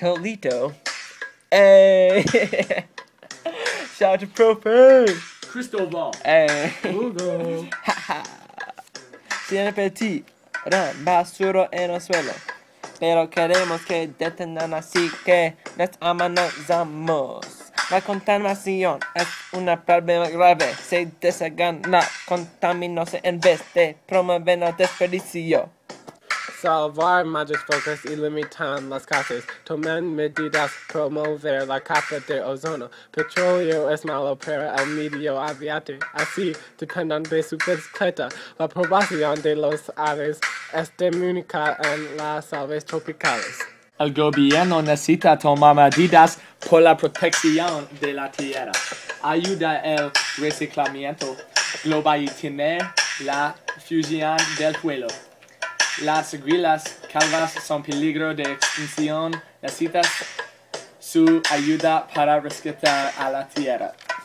Tolito. Hey! Shout out to Profe! Cristobal. Hey! Google. Siempre basura en el suelo. Pero queremos que detengan, así que nos amamos. La contaminación es un problema grave. Se deshagan la contaminación en vez de promover el desperdicio. Salvar mayores focos y limitar las causas. Tomen medidas promover la capa de ozono. Petróleo es malo para el medio ambiente. Así, dependan de su bicicleta. La población de los aves es diminuida en las selvas tropicales. El gobierno necesita tomar medidas por la protección de la tierra, ayudar el reciclamiento global y tener la fusión del suelo. Las grillas calvas son peligro de extinción. Necesitas su ayuda para rescatar a la tierra.